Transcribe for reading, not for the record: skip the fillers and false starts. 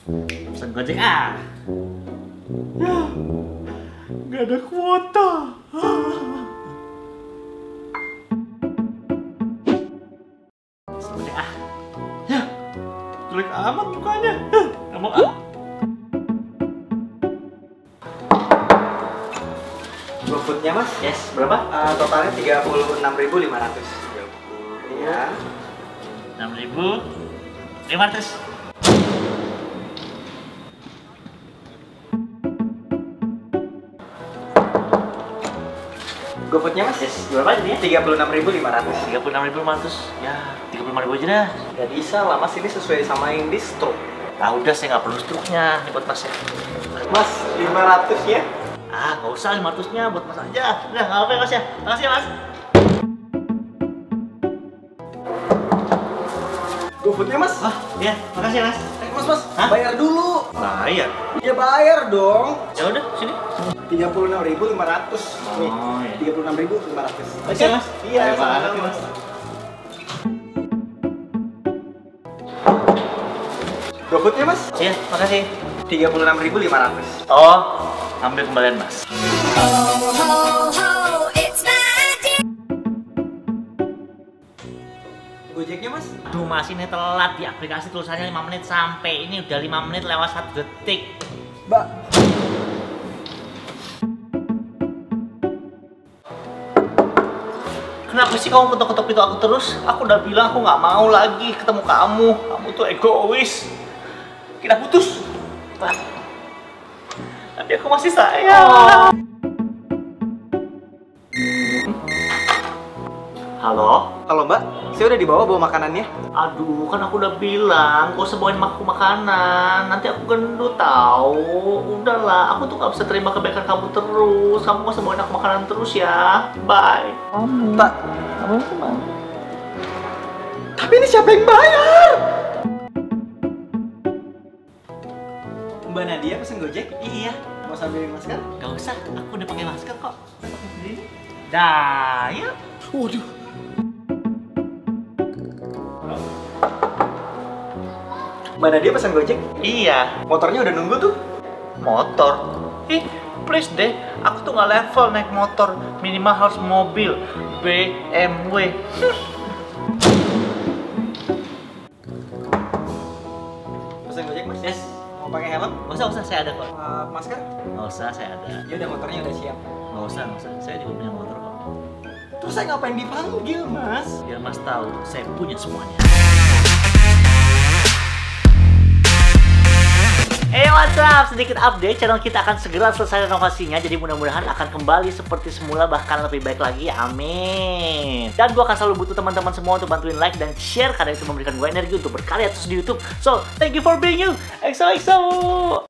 Pesan Gojek ah. Ya, nggak ada kuota. Pesan Gojek ah. Ya, jelek amat mukanya. Nggak mau ah. GoFoodnya mas? Yes, berapa? Totalnya 36.500. Iya. 6.500. GoFoodnya mas? Yes, berapa jadinya? 36.500. 36.500. Ya, 35.000 aja dah. Gak bisa lah mas, ini sesuai sama yang di stroke. Ah udah, saya nggak perlu struknya. Ini buat mas ya. Mas, 500 ya? Ah, nggak usah 500-nya, buat mas aja. Udah, nggak apa-apa ya mas ya. Makasih ya mas. GoFoodnya mas? Wah, iya, makasih ya mas. Mas, Hah? bayar dulu. Bayar? Ya bayar dong. Ya udah, sini. 36.500. Nih, Oh, iya. 36.500. Makasih ya mas. Iya, Baik banget sama-sama. ya mas. GoFoodnya mas? Iya, makasih. 36.500. Oh, ambil kembalian mas. Gojeknya mas? Duh mas, ini telat di aplikasi tulisannya 5 menit sampai. Ini udah 5 menit lewat 1 detik. Mbak. Kenapa sih kamu ketok-ketok pintu aku terus? Aku udah bilang aku nggak mau lagi ketemu kamu. Kamu tuh egois. Kita putus. Tapi aku masih sayang. Halo? Halo mbak, saya udah dibawa makanannya. Aduh, kan aku udah bilang gak usah bawain aku makanan. Nanti aku gendut tahu. Udahlah, aku tuh gak bisa terima kebaikan kamu terus. Kamu gak usah bawain aku makanan terus ya. Bye. Tak. Kamu kemana? Tapi ini siapa yang bayar? Mbak Nadia pesen Gojek? Iya. Mau sambil masker? Gak usah, aku udah pakai masker kok. Dah, yuk. Waduh. Mbak Nadia pesen Gojek? Iya. Motornya udah nunggu tuh. Motor? Please deh, aku tuh nggak level naik motor. Minimal harus mobil BMW. Pesen Gojek mas? Yes. Mau pakai helm? Gak usah, saya ada kok. Masker? Gak usah, saya ada. Ya udah motornya udah siap. Gak usah, saya juga punya motor kok. Terus saya ngapain dipanggil mas? Biar mas tahu, saya punya semuanya. Hey what's up, sedikit update, channel kita akan segera selesai renovasinya. Jadi mudah-mudahan akan kembali seperti semula, bahkan lebih baik lagi, amin. Dan gue akan selalu butuh teman-teman semua untuk bantuin like dan share, karena itu memberikan gue energi untuk berkarya terus di YouTube. So, thank you for being you, XOXO.